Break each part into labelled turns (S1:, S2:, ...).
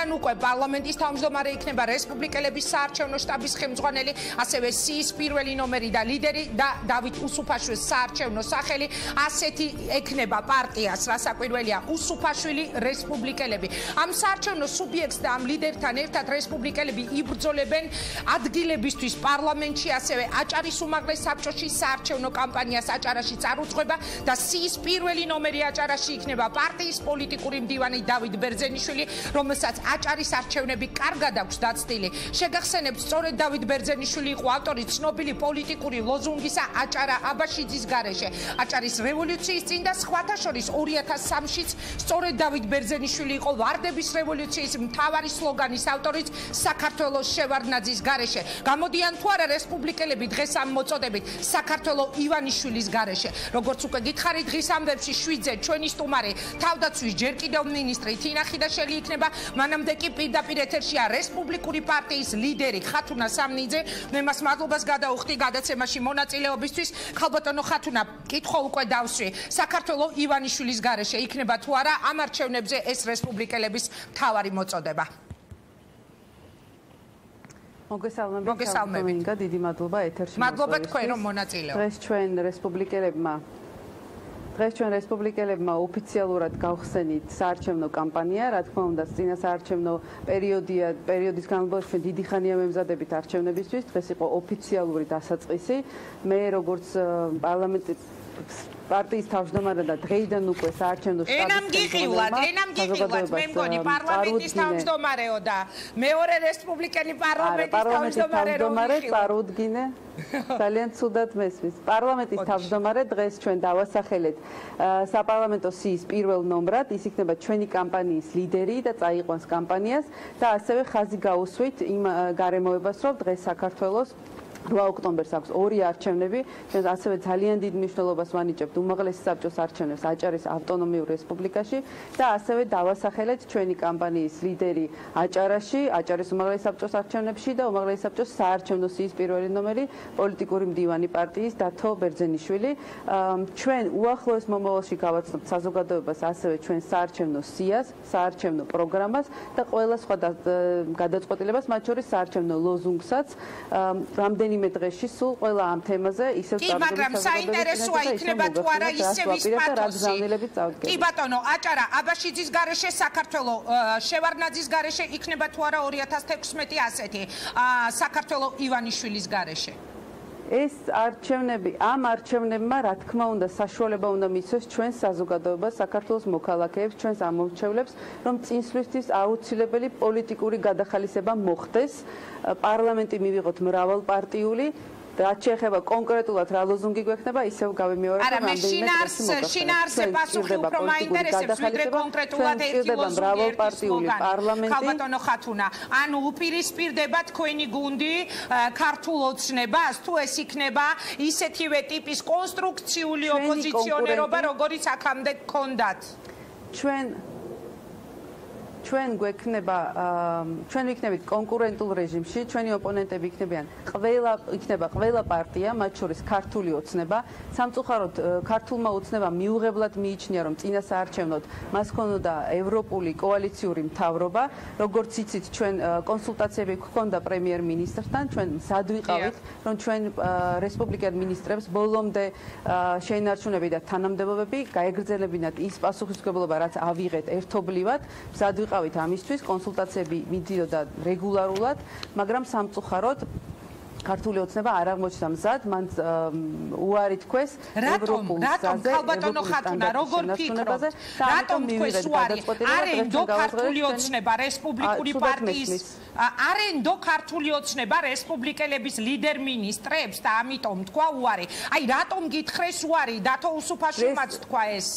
S1: დღეიდან უკვე პარლამენტის თავმჯდომარე იქნება რესპუბლიკელების საარჩევნო შტაბის ხელმძღვანელი, ასევე სიის პირველი ნომერი და ლიდერი და დავით უსუფაშვილის საარჩევნო სახელი, ასეთი ექნება პარტიას, რასაკვირველია, უსუფაშვილი-რესპუბლიკელები. ამ საარჩევნო სუბიექტს და ამ ლიდერთან ერთად რესპუბლიკელები იბრძოლებენ ადგილებისთვის პარლამენტში, ასევე აჭარის უმაღლეს საბჭოში საარჩევნო კამპანიას აჭარაში წარუძღვება და სიის პირველი ნომერი აჭარაში იქნება პარტიის პოლიტიკური მდივანი დავით ბერძენიშვილი, რომელსაც აჭარის არჩევნები კარგად აქვს დაცდილი. შეგახსენებთ, სწორედ დავით ბერძენიშვილი იყო ავტორი ცნობილი პოლიტიკური ლოზუნგისა აჭარა აბაშიძის გარეშე. აჭარის რევოლუციის წინ და სხვათა შორის 2003-შიც სწორედ დავით ბერძენიშვილი იყო ვარდების რევოლუციის მთავარი სლოგანის ავტორიც საქართველოს შევარდნაძის გარეშე. გამოდიან თუ არა რესპუბლიკელები დღეს ამ მოწოდებით საქართველოს ივანიშვილის გარეშე. როგორც უკვე გითხარით, დღის ამბებში 7-ზე ჩვენი სტუმარი თავდაცვის ჯერ კიდევ მინისტრი თინა ხიდაშელი იქნება, მანამდე კი პირდაპირ ეთერშია რესპუბლიკური პარტიის ლიდერი ხათუნა სამნიძე. მე მას მადლობას გადაუხდი გადაცემაში მონაწილეობისთვის. ხალბატონო ხათუნა, კითხვა უკვე დავსვი. საქართველოს ივანიშვილის გარეშე იქნება თუ არა ამ არჩევნებზე ეს რესპუბლიკელების მთავარი მოწოდება?
S2: მოგესალმებით. დიდი მადლობა ეთერში.
S1: მადლობა თქვენ რომ მონაწილეობთ.
S2: დღეს ჩვენ რესპუბლიკელებმა ოფიციალურად გავხსენით საარჩევნო კამპანია, რა თქმა უნდა, წინა საარჩევნო პერიოდის განმავლობაში ჩვენ დიდი ხანია მემზადებით არჩევნებისთვის, დღეს იყო ოფიციალური დასაწყისი. მე როგორც პარლამენტის პარტიის თავმჯდომარე და დღეიდან უკვე საარჩევნო შტაბის
S1: ენამ გიყივლად, მე მგონი პარლამენტის თავმჯდომარეო და მეორე რესპუბლიკელი პარლამენტის
S2: თავმჯდომარე წარუდგინე. ძალიან ცუდად მესმის. პარლამენტის თავმჯდომარე დღეს ჩვენ დავასახელეთ საპარლამენტო სიის პირველ ნომრად, ის იქნება ჩვენი კამპანიის ლიდერი და წაიყვანს კამპანიას და ასევე ხაზი გაუსვით იმ გარემოებას, რომ დღეს საქართველოს 8 ოქტომბერს აქვს ორი არჩევნები, ჩვენ ასევე ძალიან დიდ მნიშვნელობას ვანიჭებთ უმაღლესი საბჭოს არჩევნებს აჭარის ავტონომიურ რესპუბლიკაში და ასევე დავასახელეთ ჩვენი კამპანიის ლიდერი აჭარაში, აჭარის უმაღლესი საბჭოს არჩევნებში და უმაღლესი საბჭოს საარჩევნო სიის პირველი ნომერი პოლიტიკური მდივანი პარტიის დათო ბერძენიშვილი. ჩვენ უახლოეს მომავალში გავაცნობთ საზოგადოებას ასევე ჩვენ საარჩევნო სიას, საარჩევნო პროგრამას და ყველა სხვა გადაწყვეტილებას, მათ შორის საარჩევნო ლოზუნგსაც. რამდენიმე დღეში სულ ყველა ამ თემაზე ისევ
S1: კი, მაგრამ საინტერესოა იქნება თუ არა ისევ ის პათოსი. კი ბატონო, აჭარა აბაშიძის გარეშე, საქართველოს შევარდნაძის გარეშე იქნება თუ არა 2016 ასეთი საქართველოს ივანიშვილის გარეშე.
S2: ეს არჩევნები, ამ არჩევნებმა, რა თქმა უნდა, საშუალება უნდა მისცეს ჩვენ საზოგადოებას, საქართველოს მოქალაქეებს, ჩვენს ამომრჩევლებს, რომ წინსვლისთვის აუცილებელი პოლიტიკური გადახალისება მოხდეს. პარლამენტი მივიღოთ მრავალპარტიული, რაც შეეხება კონკრეტულად რა ლოზუნგი გვექნება, ისევ გავიმეორებ,
S1: რომ რამდენიმე შინაარსზე პასუხი უფრო მაინტერესებს, ვიდრე კონკრეტულად ერთი
S2: მრავალპარტიული პარლამენტი.
S1: ხალბატონო ხათუნა, ანუ უპირისპირდება თქვენი გუნდი ქართულ ოცნებას, თუ ეს იქნება ისეთივე ტიპის კონსტრუქციული ოპოზიციონერობა, როგორიც აქამდე გქონდათ? ჩვენ ვიქნებით კონკურენტულ რეჟიმში, ჩვენი ოპონენტები იქნება ყველა პარტია, მათ შორის ქართული ოცნება. სამწუხაროდ ქართულმა ოცნებამ მიუღებლად მიიჩნია, რომ წინა საარჩევნოდ მას ჰქონდა ევროპული კოალიციური მთავრობა. როგორც იცით, ჩვენ კონსულტაციები გვქონდა პრემიერ-მინისტრთან, ჩვენ მზად ვიყავით, რომ ჩვენ რესპუბლიკელ მინისტრებს ბოლომდე შეინარჩუნებით და თანამდებობები გაეგრძელებინათ ის პასუხისმგებლობა, რაც ავიღეთ ერთობლივად. მზად ვიყავით ამისთვის, კონსულტაციები მიდიოდა რეგულარულად, მაგრამ სამწუხაროდ ქართული ოცნება არ აღმოჩნდა მზად, მან უარი თქვეს ევროპულ გზაზე, ხალბატონო ხათუნა, როგორ ფიქრობთ? რატომ თქვეს უარი? არენდო ქართული ოცნება რესპუბლიკური პარტიის არენდო ქართული ოცნება რესპუბლიკელების ლიდერ მინისტრებს და ამიტომ თქვა უარი. აი რატომ გითხრეს უარი? დათო უსუფაშვილმაც თქვა ეს.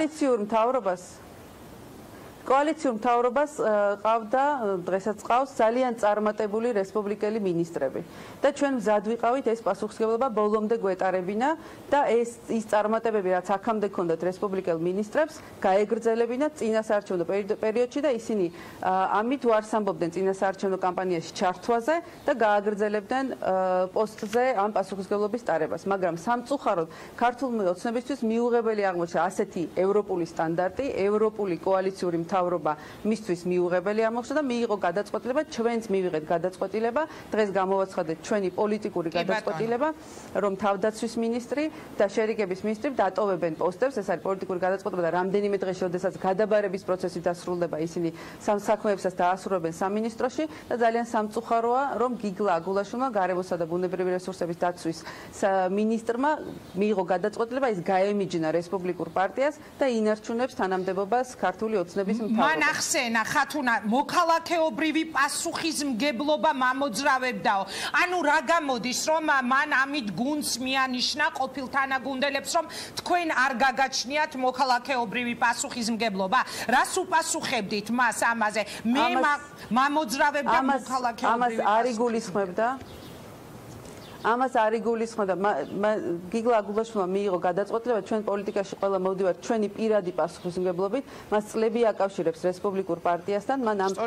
S2: კოალიციურ მთავრობას ყავდა, დღესაც ყავს ძალიან წარმატებული რესპუბლიკელი მინისტრები. და ჩვენ მზად ვიყავით ეს პასუხისმგებლობა ბოლომდე გვეტარებინა და ის წარმატებები, რაც აქამდე ჰქონდათ რესპუბლიკელ მინისტრებს, გაეგრძელებინათ წინა საარჩევნო პერიოდში და ისინი ამით უარს ამბობდნენ წინა საარჩევნო კამპანიაში ჩართვაზე და გააგრძელებდნენ პოსტზე ამ პასუხისმგებლობის ტარებას. მაგრამ სამწუხაროდ ქართული ოცნებისთვის მიუღებელი აღმოჩნდა ასეთი ევროპული სტანდარტი, ევროპული კოალიციური მთავრობა მისთვის მიუღებელი ამოხსნა და მიიღო გადაწყვეტილება, ჩვენც მივიღეთ გადაწყვეტილება, დღეს გამოვაცხადეთ ჩვენი პოლიტიკური გადაწყვეტილება, რომ თავდაცვის მინისტრი და შერიგების მინისტრი დატოვებენ პოსტებს, ეს არის პოლიტიკური გადაწყვეტილება და რამდენიმე დღეში, როდესაც გადაბარების პროცესი დასრულდება, ისინი სამ საქმეებსაც დაასრულებენ სამინისტროში და ძალიან სამწუხაროა, რომ გიგლა აგულაშვილმა გარემოსა და ბუნებრივი რესურსების დაცვის მინისტრმა მიიღო გადაწყვეტილება ის გაემიჯნა რესპუბლიკურ პარტიას და ინარჩუნებს თანამდებობას ქართული ოცნების მთავრობას.
S1: მან ახსენა ხათუნა მოქალაქეობრივი პასუხისმგებლობა მამოძრავებდაო. ანუ რა გამოდის, რომ მან ამით გუნდს მიანიშნა ყოფილ თანაგუნდელებს, რომ თქვენ არ გაგაჩნიათ მოქალაქეობრივი პასუხისმგებლობა? რას უპასუხებდით მას ამაზე? მე მამოძრავებდა მოქალაქეობრივი
S2: ამას არ იგულისხმებდა. ამას არ იგულისხმებდა. გიგლა აგულაშვილმა მიიღო გადაწყვეტილება, ჩვენ პოლიტიკაში ყველა მოვდივართ ჩვენი პირადი პასუხისმგებლობით, მას წლები აკავშირებს რესპუბლიკურ პარტიასთან, მან ამ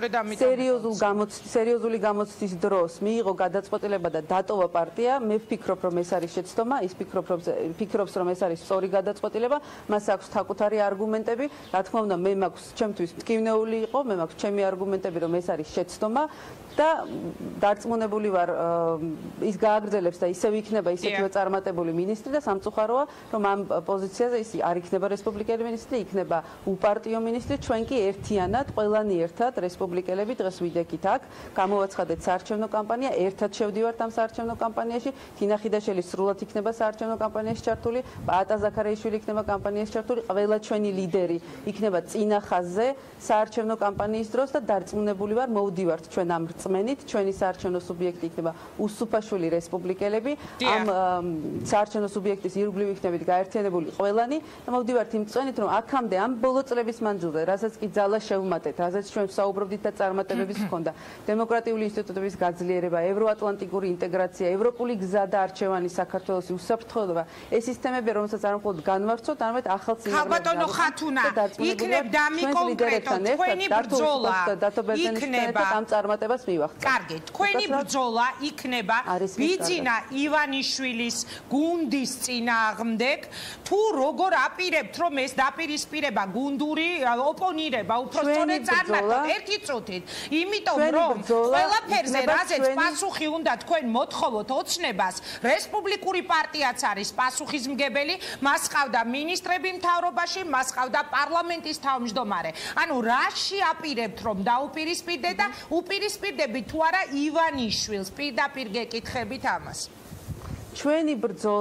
S2: სერიოზული გამოცდის დროს მიიღო გადაწყვეტილება და დატოვა პარტია. მე ვფიქრობ, რომ ეს არის შეცდომა, ის ფიქრობს, რომ ეს არის სწორი გადაწყვეტილება, მას აქვს საკუთარი არგუმენტები, რა თქმა უნდა, მე მაქვს ჩემთვის მტკივნეული იყო, მე მაქვს ჩემი არგუმენტები, რომ ეს არის შეცდომა და დარწმუნებული ვარ ის გააგრძელებს და ისევ იქნება ისეთივე წარმატებული მინისტრი და სამწუხაროა რომ ამ პოზიციაზე ის არ იქნება რესპუბლიკელი მინისტრი, იქნება უპარტიო მინისტრი, ჩვენ კი ერთიანად, ყველანი ერთად რესპუბლიკელები დღეს ვიდექით აქ, გამოვაცხადეთ საარჩევნო კამპანია, ერთად შევდივართ ამ საარჩევნო კამპანიაში, თინა ხიდაშელი სრულად იქნება საარჩევნო კამპანიაში ჩართული, პაატა ზაქარიაშვილი იქნება კამპანიაში ჩართული, ყველა ჩვენი ლიდერი იქნება წინა ხაზზე საარჩევნო კამპანიის დროს და დარწმუნებული ვარ მოვდივართ ჩვენ ამ რწმენით, ჩვენი საარჩევნო სუბიექტი იქნება უსუფაშვილი-რესპუბლიკელები, ამ საარჩევნო სუბიექტის ირგვლივ ვიქნებით გაერთიანებული ყველანი და მოვდივართ იმ რწმენით, რომ აქამდე ამ ბოლო წლების მანძილზე, რასაც კი ძალა შევმატეთ, რასაც ჩვენ საუბრობდით და წარმატებების ჰქონდა, დემოკრატიული ინსტიტუტების გაძლიერება, ევროატლანტიკური ინტეგრაცია, ევროპული გზა და არჩევანი საქართველოს უსაფრთხოება, ეს სისტემები, რომელსაც არ მხოლოდ განვავრცოთ, არამედ ახალ
S1: ხალბატონო ხათუნა, იქნებ დამიკონკრეტო თქვენი ბრძოლა იქნება
S2: ამ წარმატებას მივახცეთ.
S1: კარგი, თქვენი ბრძოლა იქნება ბიძინა ივანიშვილის გუნდის წინააღმდეგ, თუ როგორ აპირებთ, რომ ეს დაპირისპირება გუნდური ოპონირება უფრო სწორედ წარმართოთ ერთი წუთით, იმიტომ რომ ყველაფერზე რაზეც პასუხი უნდა თქვენ მოთხოვოთ ოცნებას, რესპუბლიკური პარტიაც არის პასუხისმგებელი, მას ყავდა მინისტრები მთავრობაში, მას ყავდა პარლამენტის თავმჯდომარე. ანუ რაში აპირებთ, რომ დაუპირისპირდეთ და უპირისპირდებით თუ არა ივანიშვილს, პირდაპირ გეკითხებით ამას.
S2: ჩვენი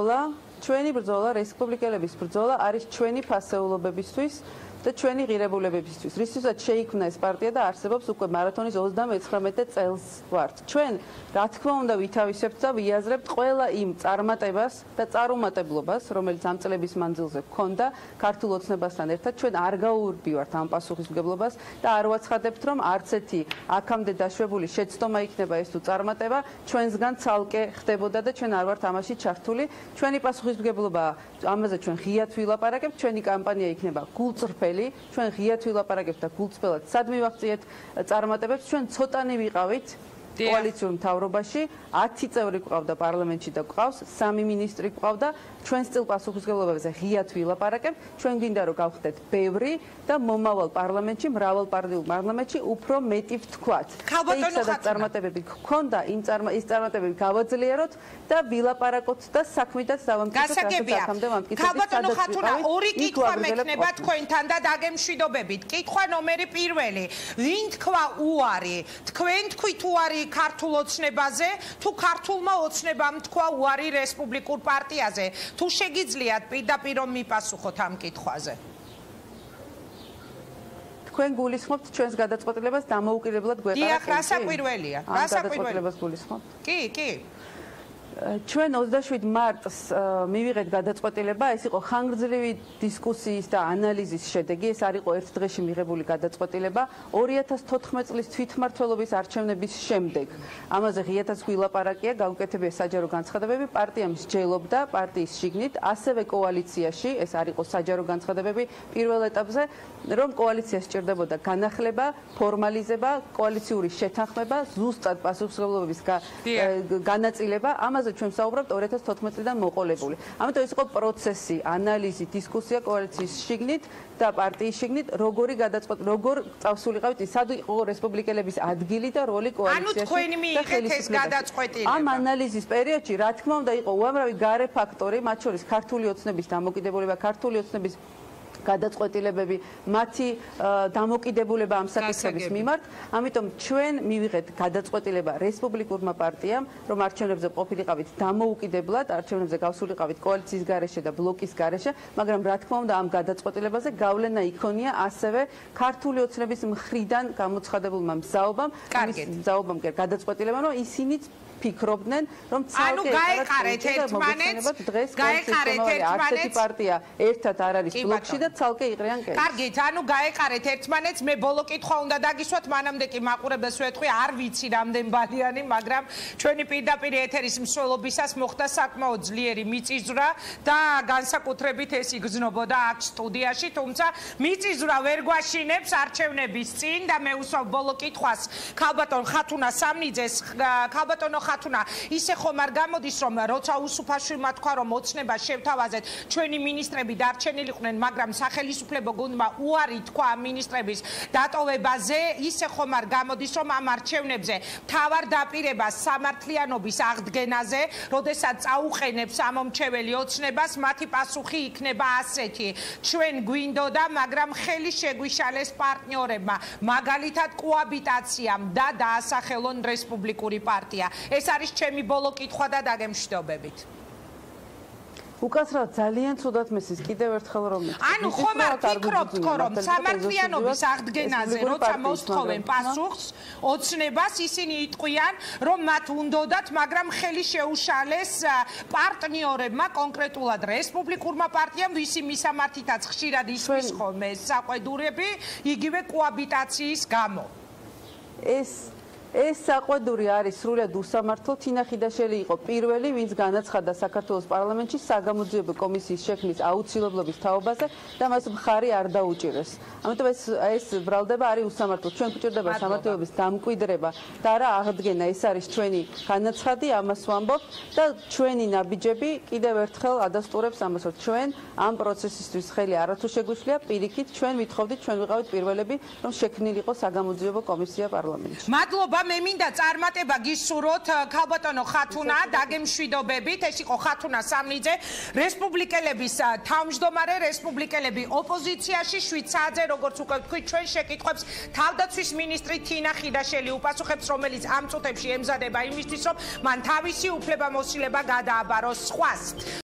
S2: ბრძოლა, რესპუბლიკელების ბრძოლა არის ჩვენი ფასეულობებისთვის და ჩვენი ღირებულებებისთვის. რისთვისაც შეიქმნა ეს პარტია და არსებობს უკვე მარათონის 39 წელს ვართ. ჩვენ, რა თქმა უნდა, ვითავისებთ და ვიაზრებთ ყველა იმ წარმატებას და წარუმატებლობას, რომელიც ამ წლების მანძილზე ჰქონდა ქართულ ოცნებასთან ერთად. ჩვენ არ გაურბივართ ამ პასუხისმგებლობას და არ ვაცხადებთ, რომ არც ერთი აქამდე დაშვებული შეცდომა იქნება ეს თუ წარმატება, ჩვენსგან ცალკე ხდებოდა და ჩვენ არ ვართ ამაში ჩართული. ჩვენი პასუხისმგებლობა, ამაზე ჩვენ ღიად ვილაპარაკებთ, ჩვენი კამპანია იქნება გულწრფელი. ჩვენ ღიად ვილაპარაკებთ და გულწრფელად სად მივახციეთ წარმატებებს, ჩვენ ცოტანი ვიყავით კოალიციურ მთავრობაში, 10 წევრი გვყავდა პარლამენტში და გვყავს 3 მინისტრი გვყავდა, ჩვენ სტილ პასუხისმგებლობებზე ღიად ვილაპარაკებთ, ჩვენ გვინდა რომ გავხდეთ ბევრი და მომავალ პარლამენტში, მრავალპარტიულ პარლამენტში უფრო მეტი ვთქვათ. სადაც წარმატებები გქონდა, ის წარმატებები გავაძლიეროთ და ვილაპარაკოთ და საქმიდაც დავამტკიცოთ, რასაც აქამდე ვამტკიცეთ.
S1: ხალბატონო ხათუნა, ორი კითხვა მექნება თქვენთან და დაგემშვიდობებით. კითხვა ნომერი პირველი, ვინ თქვა უარი? თქვენ თქვით უარი ქართულ ოცნებაზე, თუ ქართულმა ოცნებამ თქვა უარი რესპუბლიკურ პარტიაზე? თუ შეგიძლიათ პირდაპირ რომ მიპასუხოთ ამ კითხვაზე?
S2: თქვენ გულისხმობთ ჩვენს გადაწყვეტილებას დამოუკიდებლად გვეყარათ?
S1: დიახ, რა საკვირველია? რა საკვირველია?
S2: გულისხმობთ?
S1: კი.
S2: ჩვენ 27 მარტს მივიღეთ გადაწყვეტილება, ეს იყო ხანგრძლივი დისკუსიის და ანალიზის შედეგი, ეს არ იყო ერთ დღეში მიღებული გადაწყვეტილება 2014 წლის თვითმმართველობის არჩევნების შემდეგ. ამაზე ღიათაც ვილაპარაკია, გაუკეთებია საჯარო განცხადებები, პარტია მსჯელობდა პარტიის შიგნით, ასევე კოალიციაში, ეს არ იყო საჯარო განცხადებები პირველ ეტაპზე, რომ კოალიციას სჭირდებოდა განახლება, ფორმალიზება, კოალიციური შეთანხმება, ზუსტად პასუხისმგებლობის განაწილება, ამაზე რომელზეც ჩვენ ვსაუბრობთ 2014 წლიდან მოყოლებული. ამიტომ ეს იყო პროცესი, ანალიზი, დისკუსია კოალიციის შიგნით და პარტიის შიგნით, როგორ წავსულიყავით, სად იყო რესპუბლიკელების ადგილი და როლი კოალიციაში.
S1: ანუ თქვენი მიიღეთ ეს გადაწყვეტილება.
S2: ამ ანალიზის პერიოდში, რა თქმა უნდა, იყო უამრავი გარე ფაქტორი, მათ შორის ქართული ოცნების დამოკიდებულება, ქართული ოცნების გადაწყვეტილებები, მათი დამოკიდებულება ამ საკითხების მიმართ. ამიტომ ჩვენ მივიღეთ გადაწყვეტილება რესპუბლიკურმა პარტიამ, რომ არჩევნებზე ყოფილიყავით დამოუკიდებლად, არჩევნებზე გავსულიყავით კოალიციის გარეშე და ბლოკის გარეშე, მაგრამ რა თქმა უნდა, ამ გადაწყვეტილებაზე გავლენა იქონია ასევე ქართული ოცნების მხრიდან გამოცხადებულმა მზაობამ, გადაწყვეტილებამ, რომ ისინიც ფიქრობდნენ, რომ
S1: ცალკე გაეყარეთ ერთმანეთს,
S2: არცეთი პარტია ერთად არ არის ბლოკში და ცალკე იყრიან კეთილს.
S1: კარგით, ანუ გაეყარეთ ერთმანეთს, მე ბოლო კითხვა უნდა დაგისვათ, მანამდე კი მაყურებელს ვეთქვი, არ ვიცი რამდენ ბალიანი, მაგრამ ჩვენი პირდაპირ ეთერის მსვლელობისას მოხდა საკმაოდ ძლიერი მიწისძვრა და განსაკუთრებით ეს იგრძნობოდა აქ სტუდიაში, თუმცა მიწისძვრა ვერ გვაშინებს არჩევნების წინ და მე უსვავ ბოლო კითხვას ქალბატონ ხათუნა სამნიძეს, ქალბატონო ხათუნა, ისე ხომ არ გამოდის, რომ როცა უსუფაშვილმა თქვა, რომ ოცნება შევთავაზეთ, ჩვენი მინისტრები დარჩენილიყვნენ, მაგრამ სახელისუფლებო გუნდმა უარი თქვა ამ მინისტრების დატოვებაზე, ისე ხომ არ გამოდის, რომ ამ არჩევნებზე მთავარ დაპირებას სამართლიანობის აღდგენაზე, როდესაც წაუყენებს ამომრჩეველი ოცნებას, მათი პასუხი იქნება ასეთი: ჩვენ გვინდოდა, მაგრამ ხელი შეგვიშალეს პარტნიორებმა, მაგალითად კოაბიტაციამ და დაასახელონ რესპუბლიკური პარტია. ეს არის ჩემი ბოლო კითხვა და დაგემშვიდობებით.
S2: უკაცრავად ძალიან ცუდად მესის კიდევ ერთხელ რომ
S1: ანუ ხომ არ ფიქრობთ, რომ სამართლიანობის აღდგენაზე როცა მოსთხოვენ პასუხს ოცნებას, ისინი იტყვიან, რომ მათ უნდოდათ, მაგრამ ხელი შეუშალეს პარტნიორებმა, კონკრეტულად რესპუბლიკურმა პარტიამ, ვისი მისამართითაც ხშირად ისმის ხოლმე საყვედურები, იგივე კოაბიტაციის გამო.
S2: ეს საყვედური არის სრულად უსამართლო. თინა ხიდაშელი იყო პირველი, ვინც განაცხადა საქართველოს პარლამენტში საგამოძიებო კომისიის შექმნის აუცილებლობის თაობაზე და მას მხარი არ დაუჭირეს. ამიტომ ეს ბრალდება არის უსამართლო. ჩვენ გვჭირდება სამართლიანობის დამკვიდრება და არა აღდგენა. ეს არის ჩვენი განაცხადი, ამას ვამბობ და ჩვენი ნაბიჯები კიდევ ერთხელ ადასტურებს ამას, რომ ჩვენ ამ პროცესისთვის ხელი არათუ შეგვიშლია, პირიქით ჩვენ ვითხოვდით, ჩვენ ვიყავით პირველები, რომ შექმნილიყო საგამოძიებო კომისია პარლამენტში.
S1: მადლობა. მე მინდა წარმატება გისურვოთ ქალბატონო ხათუნა, დაგემშვიდობებით. ეს იყო ხათუნა სამნიძე, რესპუბლიკელების თავმჯდომარე, რესპუბლიკელები ოპოზიციაში 7 საათზე, როგორც უკვე ვთქვით, ჩვენ შეკითხვებს თავდაცვის მინისტრი თინა ხიდაშელი უპასუხებს, რომელიც ამ წუთებში ემზადება იმისთვის, რომ მან თავისი უფლებამოსილება გადააბაროს სხვას.